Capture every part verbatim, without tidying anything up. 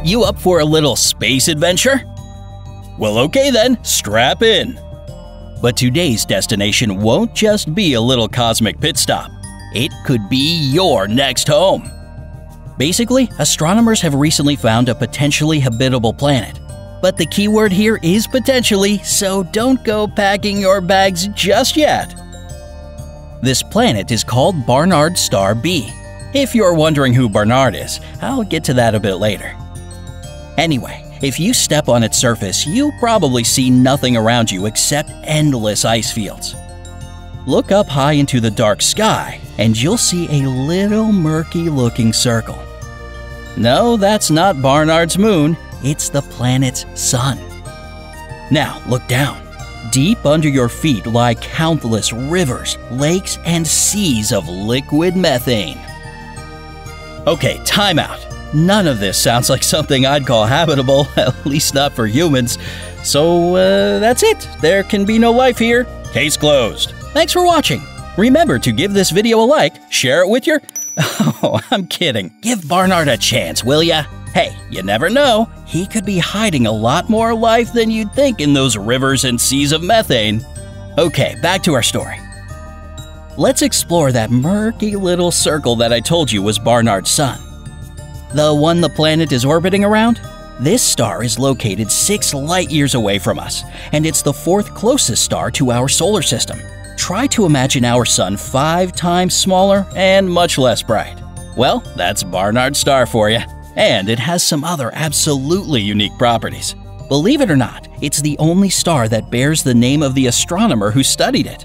You up for a little space adventure? Well, okay then, strap in. But today's destination won't just be a little cosmic pit stop. It could be your next home. Basically, astronomers have recently found a potentially habitable planet. But the key word here is potentially, so don't go packing your bags just yet. This planet is called Barnard Star B. If you're wondering who Barnard is, I'll get to that a bit later. Anyway, if you step on its surface, you'll probably see nothing around you except endless ice fields. Look up high into the dark sky, and you'll see a little murky-looking circle. No, that's not Barnard's moon, it's the planet's sun. Now, look down. Deep under your feet lie countless rivers, lakes, and seas of liquid methane. Okay, time out. None of this sounds like something I'd call habitable, at least not for humans. So, uh, that's it. There can be no life here. Case closed. Thanks for watching. Remember to give this video a like, share it with your... Oh, I'm kidding. Give Barnard a chance, will ya? Hey, you never know. He could be hiding a lot more life than you'd think in those rivers and seas of methane. Okay, back to our story. Let's explore that murky little circle that I told you was Barnard's sun. The one the planet is orbiting around? This star is located six light-years away from us, and it's the fourth closest star to our solar system. Try to imagine our sun five times smaller and much less bright. Well, that's Barnard's star for you. And it has some other absolutely unique properties. Believe it or not, it's the only star that bears the name of the astronomer who studied it.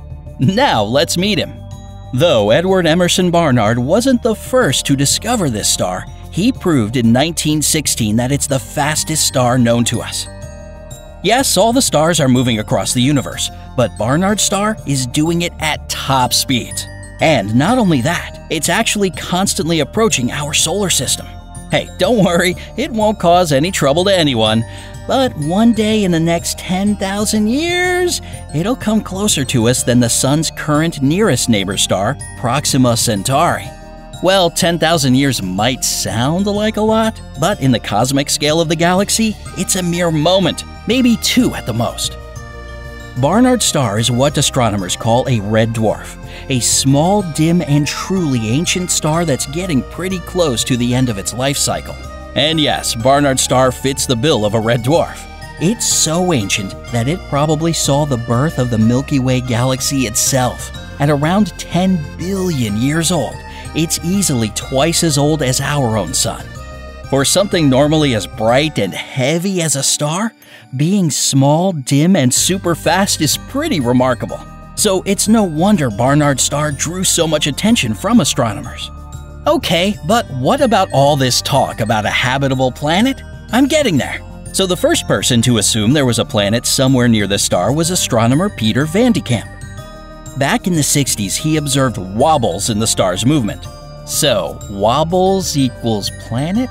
Now let's meet him. Though Edward Emerson Barnard wasn't the first to discover this star, he proved in nineteen sixteen that it's the fastest star known to us. Yes, all the stars are moving across the universe, but Barnard's star is doing it at top speeds. And not only that, it's actually constantly approaching our solar system. Hey, don't worry, it won't cause any trouble to anyone. But one day in the next ten thousand years, it'll come closer to us than the Sun's current nearest neighbor star, Proxima Centauri. Well, ten thousand years might sound like a lot, but in the cosmic scale of the galaxy, it's a mere moment, maybe two at the most. Barnard's star is what astronomers call a red dwarf, a small, dim, and truly ancient star that's getting pretty close to the end of its life cycle. And yes, Barnard's star fits the bill of a red dwarf. It's so ancient that it probably saw the birth of the Milky Way galaxy itself. At around ten billion years old, it's easily twice as old as our own sun. For something normally as bright and heavy as a star, being small, dim, and super fast is pretty remarkable. So it's no wonder Barnard's star drew so much attention from astronomers. Okay, but what about all this talk about a habitable planet? I'm getting there. So the first person to assume there was a planet somewhere near the star was astronomer Peter van de Kamp. Back in the sixties, he observed wobbles in the star's movement. So, wobbles equals planet?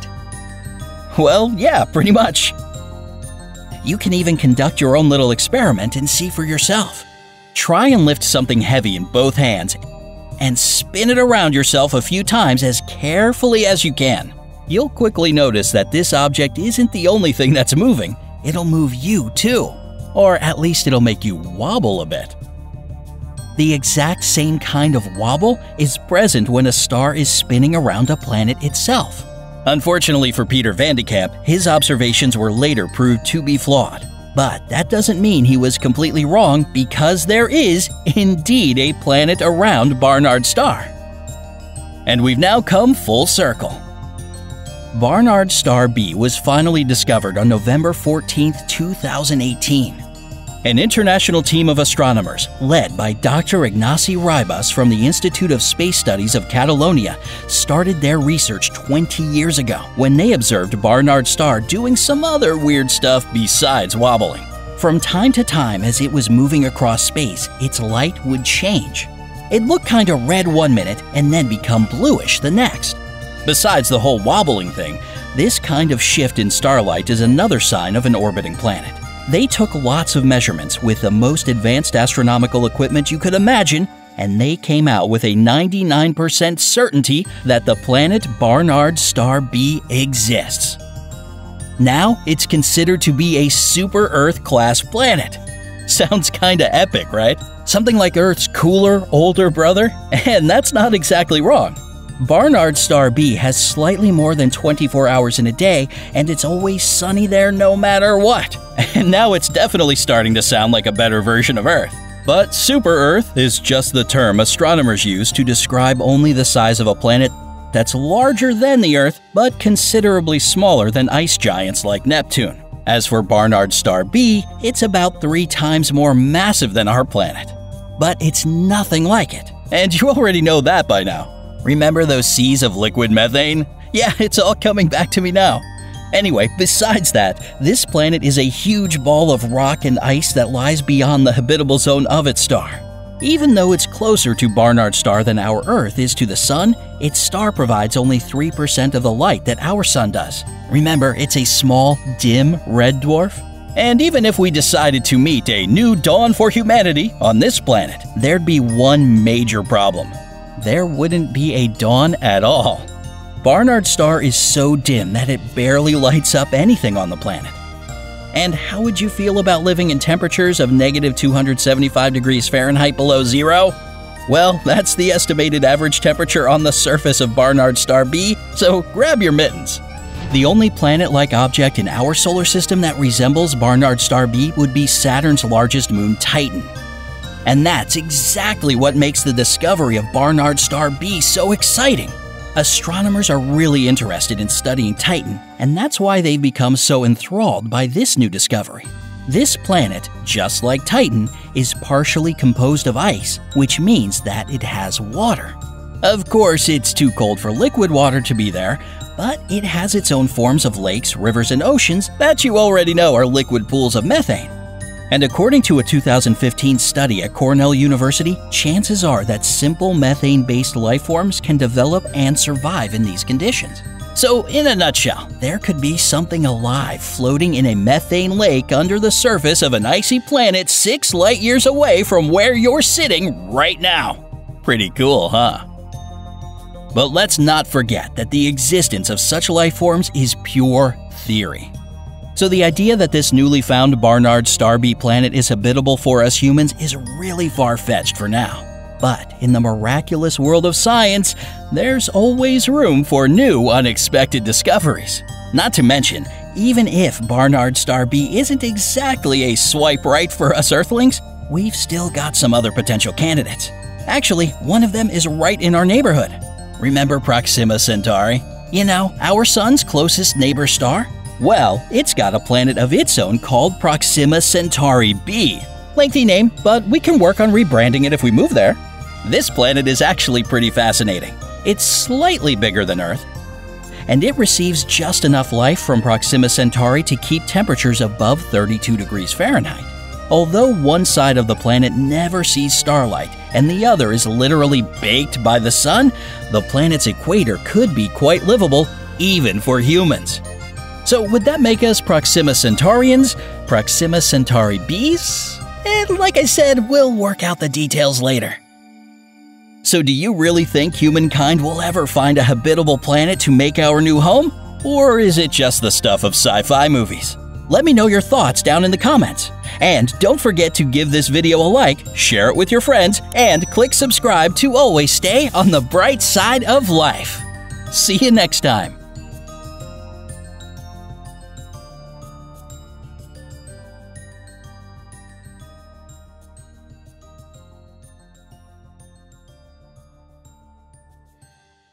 Well, yeah, pretty much. You can even conduct your own little experiment and see for yourself. Try and lift something heavy in both hands and spin it around yourself a few times as carefully as you can. You'll quickly notice that this object isn't the only thing that's moving. It'll move you too. Or at least it'll make you wobble a bit. The exact same kind of wobble is present when a star is spinning around a planet itself. Unfortunately for Peter van de Kamp, his observations were later proved to be flawed. But that doesn't mean he was completely wrong, because there is indeed a planet around Barnard's star. And we've now come full circle. Barnard Star B was finally discovered on November fourteenth, two thousand eighteen. An international team of astronomers, led by Doctor Ignacy Ribas from the Institute of Space Studies of Catalonia, started their research twenty years ago when they observed Barnard's star doing some other weird stuff besides wobbling. From time to time, as it was moving across space, its light would change. It looked kinda red one minute and then become bluish the next. Besides the whole wobbling thing, this kind of shift in starlight is another sign of an orbiting planet. They took lots of measurements with the most advanced astronomical equipment you could imagine, and they came out with a ninety-nine percent certainty that the planet Barnard Star B exists. Now it's considered to be a super Earth-class planet. Sounds kinda epic, right? Something like Earth's cooler, older brother? And that's not exactly wrong. Barnard star B has slightly more than twenty-four hours in a day, and it's always sunny there no matter what. And now it's definitely starting to sound like a better version of Earth. But super Earth is just the term astronomers use to describe only the size of a planet that's larger than the Earth, but considerably smaller than ice giants like Neptune. As for Barnard star B, it's about three times more massive than our planet. But it's nothing like it. And you already know that by now. Remember those seas of liquid methane? Yeah, it's all coming back to me now. Anyway, besides that, this planet is a huge ball of rock and ice that lies beyond the habitable zone of its star. Even though it's closer to Barnard star than our Earth is to the Sun, its star provides only three percent of the light that our Sun does. Remember, it's a small, dim red dwarf. And even if we decided to meet a new dawn for humanity on this planet, there'd be one major problem. There wouldn't be a dawn at all. Barnard star is so dim that it barely lights up anything on the planet. And how would you feel about living in temperatures of negative two hundred seventy-five degrees Fahrenheit below zero? Well, that's the estimated average temperature on the surface of Barnard star B, so grab your mittens. The only planet-like object in our solar system that resembles Barnard star B would be Saturn's largest moon, Titan. And that's exactly what makes the discovery of Barnard star B so exciting. Astronomers are really interested in studying Titan, and that's why they've become so enthralled by this new discovery. This planet, just like Titan, is partially composed of ice, which means that it has water. Of course, it's too cold for liquid water to be there, but it has its own forms of lakes, rivers, and oceans that you already know are liquid pools of methane. And according to a two thousand fifteen study at Cornell University, chances are that simple methane-based lifeforms can develop and survive in these conditions. So, in a nutshell, there could be something alive floating in a methane lake under the surface of an icy planet six light-years away from where you're sitting right now. Pretty cool, huh? But let's not forget that the existence of such lifeforms is pure theory. So the idea that this newly found Barnard star B planet is habitable for us humans is really far-fetched for now. But in the miraculous world of science, there's always room for new, unexpected discoveries. Not to mention, even if Barnard star B isn't exactly a swipe right for us Earthlings, we've still got some other potential candidates. Actually, one of them is right in our neighborhood. Remember Proxima Centauri? You know, our Sun's closest neighbor star? Well, it's got a planet of its own called Proxima Centauri B. Lengthy name, but we can work on rebranding it if we move there. This planet is actually pretty fascinating. It's slightly bigger than Earth, and it receives just enough light from Proxima Centauri to keep temperatures above thirty-two degrees Fahrenheit. Although one side of the planet never sees starlight and the other is literally baked by the sun, the planet's equator could be quite livable even for humans. So would that make us Proxima Centaurians, Proxima Centauri Bs? And like I said, we'll work out the details later. So do you really think humankind will ever find a habitable planet to make our new home? Or is it just the stuff of sci-fi movies? Let me know your thoughts down in the comments. And don't forget to give this video a like, share it with your friends, and click subscribe to always stay on the bright side of life. See you next time.